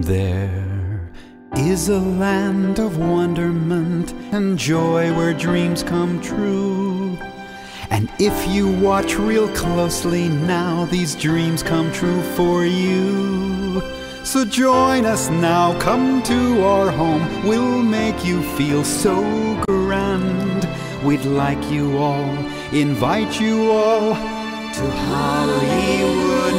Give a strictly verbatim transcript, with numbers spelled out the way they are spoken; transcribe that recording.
There is a land of wonderment and joy where dreams come true. And if you watch real closely now, these dreams come true for you. So join us now, come to our home. We'll make you feel so grand. We'd like you all, invite you all to Hollywood